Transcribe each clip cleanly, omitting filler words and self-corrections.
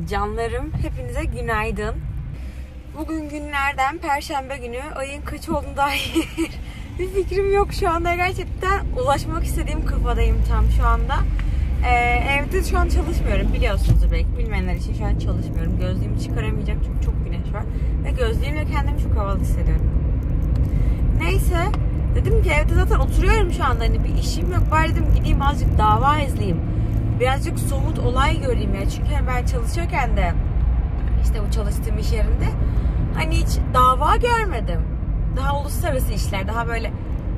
Canlarım, hepinize günaydın. Bugün günlerden Perşembe günü, ayın kaç olduğunu dair bir fikrim yok şu anda. Gerçekten ulaşmak istediğim kafadayım tam şu anda. Evde şu an çalışmıyorum, biliyorsunuz belki. Bilmeyenler için şu an çalışmıyorum. Gözlüğümü çıkaramayacağım çünkü çok güneş var. Ve gözlüğümle kendimi çok havalı hissediyorum. Neyse, dedim ki evde zaten oturuyorum şu anda. Hani bir işim yok. Bari dedim gideyim azıcık dava izleyeyim. Birazcık somut olay göreyim ya. Çünkü ben çalışırken de işte bu çalıştığım iş yerinde hani hiç dava görmedim. Daha uluslararası işler, daha böyle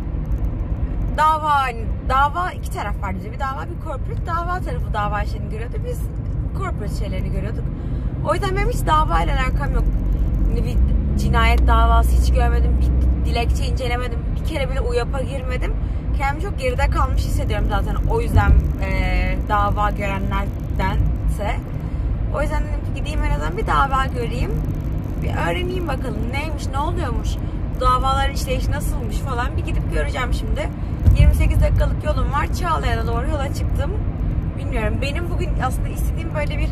dava iki taraf vardı. Bir dava, bir corporate. Dava tarafı dava şeyini görüyordu. Biz corporate şeylerini görüyorduk. O yüzden benim hiç dava ile alakam yok. Hani bir cinayet davası hiç görmedim. Bir dilekçe incelemedim. Bir kere bile UYAP'a girmedim. Kendimi çok geride kalmış hissediyorum zaten. O yüzden dava görenlerdense. O yüzden dedim ki gideyim en azından bir dava göreyim. Bir öğreneyim bakalım neymiş, ne oluyormuş. Davaların işleyişi nasılmış falan. Bir gidip göreceğim şimdi. 28 dakikalık yolum var. Çağlayan'a doğru yola çıktım. Bilmiyorum. Benim bugün aslında istediğim böyle bir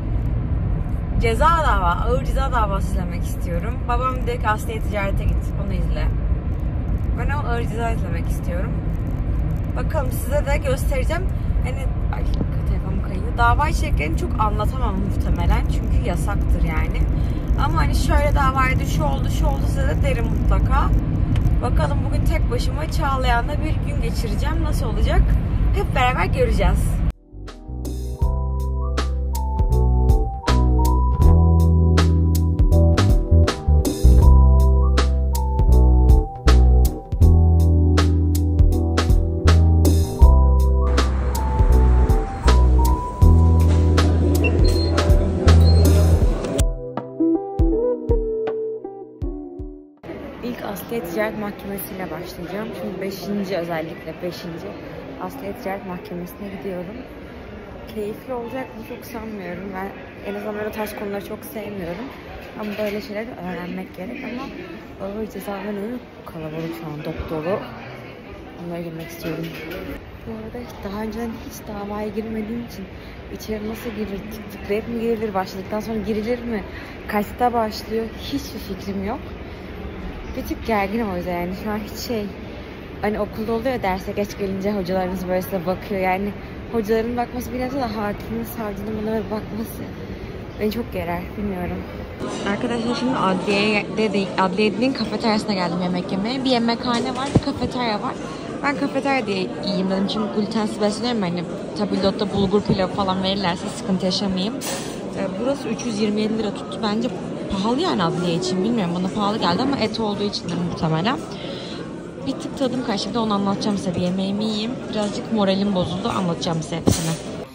ağır ceza davası izlemek istiyorum. Babam dedi ki Asliye Ticaret'e git, onu izle. Ben o ağır ceza izlemek istiyorum. Bakalım, size de göstereceğim. Hani telefonum kayıyor. Dava içeriklerini çok anlatamam muhtemelen. Çünkü yasaktır yani. Ama hani şöyle davaydı, şu oldu size de derim mutlaka. Bakalım bugün tek başıma Çağlayan'da bir gün geçireceğim. Nasıl olacak? Hep beraber göreceğiz. Asliye Ticaret Mahkemesi'yle başlayacağım. Çünkü 5. Asliye Ticaret Mahkemesi'ne gidiyorum. Keyifli olacak mı çok sanmıyorum. Ben en azından böyle tarz konuları çok sevmiyorum. Ama böyle şeyleri öğrenmek gerek ama ağır cezaların kalabalık şu an, dolu. Onlara girmek istiyorum. Bu arada daha önceden hiç davaya girmediğim için içeri nasıl girilir, tıklayıp mı girilir, başladıktan sonra girilir mi, kaçta başlıyor hiçbir fikrim yok. Bir tık gerginim o yüzden yani şu an hiç hani okulda oluyor ya, derse geç gelince hocalarınız böyle size bakıyor yani hocaların bakması bir nebze de hakimin, savcının bana bakması beni çok gerer, bilmiyorum. Arkadaşlar şimdi adliyenin kafeteryasına geldim yemek yemeye. Bir yemekhane var, bir kafeterya var. Ben kafeterya diye yiyeyim dedim çünkü glutensiz besleniyorum, hani tablotta bulgur pilavı falan verirlerse sıkıntı yaşamayayım. Burası 327 lira tuttu, bence pahalı yani adliye için, bilmiyorum, bana pahalı geldi ama et olduğu için de muhtemelen. Bir tık tadım kaçtı, bir de onu anlatacağım size. Bir yemeğimi yiyeyim, birazcık moralim bozuldu, anlatacağım size hepsini.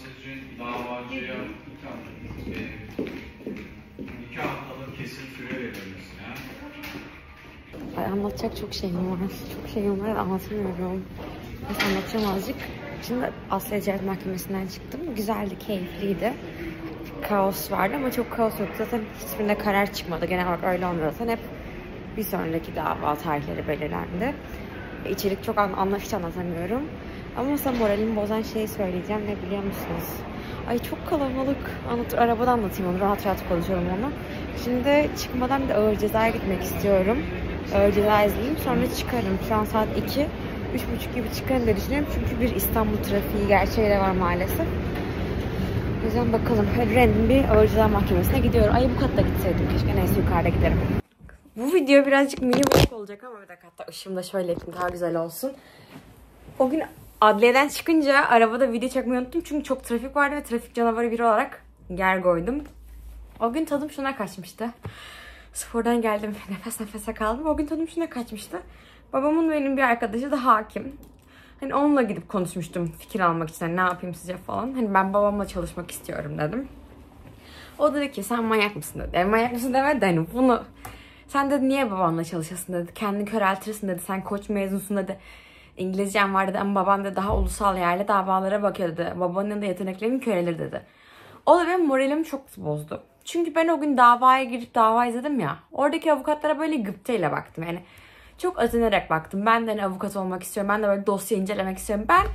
Ay, anlatacak çok şeyim var. Çok şeyim var, anlatamıyorum. Neyse, anlatacağım azıcık. Şimdi Asliye Ticaret Mahkemesi'nden çıktım. Güzeldi, keyifliydi. Kaos vardı ama çok kaos yoktu. Zaten hiçbirinde karar çıkmadı. Genel olarak öyle olmuyor zaten. Hep bir sonraki dava tarihleri belirlendi. İçerik çok hiç anlatamıyorum. Ama mesela moralimi bozan şeyi söyleyeceğim. Ne biliyor musunuz? Ay çok kalabalık. Arabada anlatayım onu. Rahat rahat konuşuyorum onu. Şimdi çıkmadan bir de ağır cezaya gitmek istiyorum. Ağır ceza izleyeyim. Sonra çıkarım. Şu an saat 2. 3.30 gibi çıkarım diye düşünüyorum. Çünkü bir İstanbul trafiği gerçeği de var maalesef. O yüzden bakalım. Hadi bir ağır ceza mahkemesine gidiyorum. Ay bu katta gitseydim keşke. Neyse yukarıda giderim. Bu video birazcık mini vlog olacak ama bir dakika, hatta ışığımı da şöyle yapayım daha güzel olsun. O gün adliyeden çıkınca arabada video çekmeyi unuttum. Çünkü çok trafik vardı ve trafik canavarı biri olarak gergoydum. O gün tadım şuna kaçmıştı. Spordan geldim, nefes nefese kaldım. O gün tadım şuna kaçmıştı. Babamın benim bir arkadaşı da hakim. Hani onunla gidip konuşmuştum fikir almak için. Hani ne yapayım sizce falan. Hani ben babamla çalışmak istiyorum dedim. O dedi ki sen manyak mısın dedi. Manyak mısın demedi de hani bunu... Sen dedi niye babanla çalışasın dedi. Kendini köreltirsin dedi. Sen koç mezunsun dedi. İngilizcem var dedi ama babam da daha ulusal yerli davalara bakıyor dedi. Babanın da yeteneklerinin körelir dedi. O da benim moralimi çok bozdu. Çünkü ben o gün davaya girip dava izledim ya. Oradaki avukatlara böyle gıpteyle baktım. Yani çok özenerek baktım. Ben de hani avukat olmak istiyorum. Ben de böyle dosya incelemek istiyorum. Ben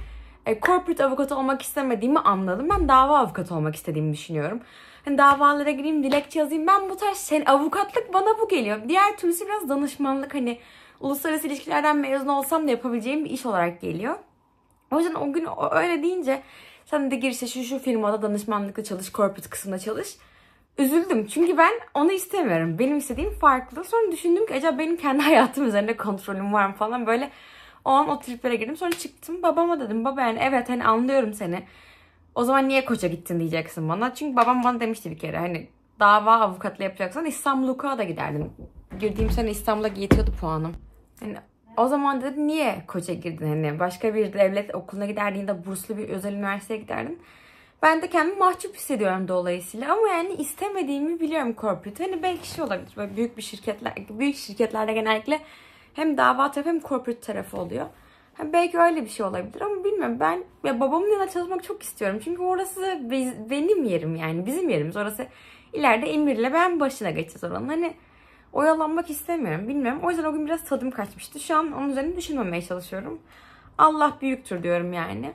corporate avukatı olmak istemediğimi anladım. Ben dava avukatı olmak istediğimi düşünüyorum. Hani davalara gireyim, dilekçe yazayım. Ben bu tarz avukatlık bana bu geliyor. Diğer türlüsü biraz danışmanlık, hani uluslararası ilişkilerden mezun olsam da yapabileceğim bir iş olarak geliyor. O yüzden o gün öyle deyince sen de gir işte şu firmada danışmanlıkta çalış, corporate kısmında çalış. Üzüldüm. Çünkü ben onu istemiyorum. Benim istediğim farklı. Sonra düşündüm ki acaba benim kendi hayatım üzerinde kontrolüm var mı falan. Böyle o an o triplere girdim. Sonra çıktım. Babama dedim. Baba yani evet hani anlıyorum seni. O zaman niye Koç'a gittin diyeceksin bana. Çünkü babam bana demişti bir kere. Hani dava avukatlığı yapacaksan İstanbul Hukuk'a da giderdin. Girdiğim sene İstanbul'a yetiyordu puanım. Hani o zaman dedi niye Koç'a girdin? Hani başka bir devlet okuluna giderdin de burslu bir özel üniversiteye giderdin. Ben de kendimi mahcup hissediyorum dolayısıyla. Ama yani istemediğimi biliyorum corporate. Hani belki şey olabilir. Böyle büyük şirketlerde genellikle hem dava tarafı hem corporate tarafı oluyor. Yani belki öyle bir şey olabilir ama bilmiyorum. Ben babamın yanında çalışmak çok istiyorum. Çünkü orası benim yerim yani. Bizim yerimiz. Orası ileride Emir'le ben başına geçeceğiz oranın. Hani oyalanmak istemiyorum. Bilmiyorum. O yüzden o gün biraz tadım kaçmıştı. Şu an onun üzerine düşünmemeye çalışıyorum. Allah büyüktür diyorum yani.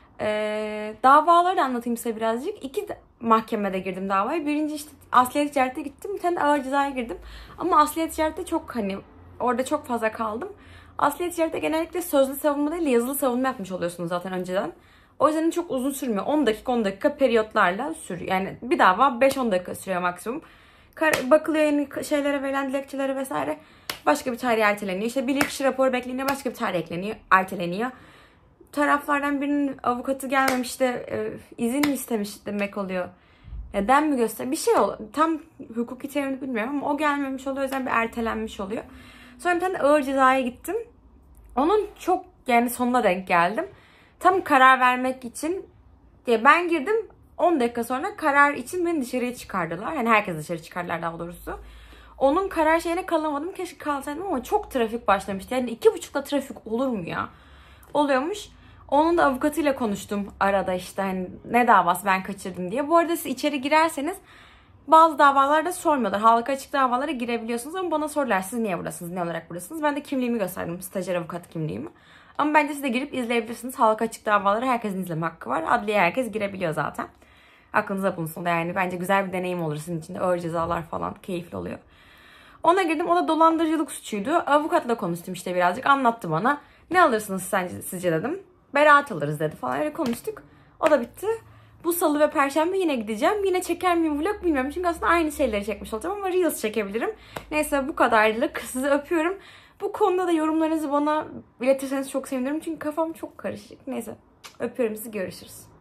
Davaları da anlatayım size birazcık. 2 mahkemede girdim davaya. Birinci işte Asliye Ticaret'e gittim. Bir tane de ağır cezaya girdim. Ama Asliye Ticaret'te çok hani orada çok fazla kaldım. Asliye Ticaret'te genellikle sözlü savunma değil yazılı savunma yapmış oluyorsunuz zaten önceden. O yüzden çok uzun sürmüyor. 10 dakika periyotlarla sürüyor. Yani bir dava 5-10 dakika sürüyor maksimum. Bakılıyor yeni şeylere verilen dilekçelere vesaire. Başka bir tarih erteleniyor. İşte bilirkişi raporu bekleniyor. Başka bir tarih erteleniyor. Taraflardan birinin avukatı gelmemiş de izin mi istemiş demek oluyor. Neden mi göster? Bir şey oluyor. Tam hukuki terimini bilmiyorum ama o gelmemiş oluyor. O yüzden bir ertelenmiş oluyor. Sonra bir tane ağır cezaya gittim. Onun çok yani sonuna denk geldim. Tam karar vermek için diye ben girdim. 10 dakika sonra karar için beni dışarıya çıkardılar. Yani herkes dışarı çıkardılar daha doğrusu. Onun karar şeyine kalamadım. Keşke kalsaydım ama çok trafik başlamıştı. Yani 2.30'da trafik olur mu ya? Oluyormuş. Onun da avukatıyla konuştum arada işte hani ne davası ben kaçırdım diye. Bu arada siz içeri girerseniz bazı davalarda sormuyorlar. Halka açık davalara girebiliyorsunuz ama bana sorular siz niye buradasınız, ne olarak buradasınız? Ben de kimliğimi gösterdim, stajyer avukat kimliğimi. Ama bence siz de girip izleyebilirsiniz. Halka açık davaları herkesin izleme hakkı var. Adliye herkes girebiliyor zaten. Aklınıza bulunsun da yani bence güzel bir deneyim olur sizin için de. Ağır cezalar falan keyifli oluyor. Ona girdim. O da dolandırıcılık suçuydu. Avukatla konuştum işte birazcık. Anlattı bana. Ne alırsınız sizce dedim. Beraat alırız dedi falan. Öyle konuştuk. O da bitti. Bu salı ve perşembe yine gideceğim. Yine çeker miyim vlog bilmiyorum. Çünkü aslında aynı şeyleri çekmiş olacağım ama Reels çekebilirim. Neyse bu kadarlık. Sizi öpüyorum. Bu konuda da yorumlarınızı bana iletirseniz çok sevinirim. Çünkü kafam çok karışık. Neyse öpüyorum sizi. Görüşürüz.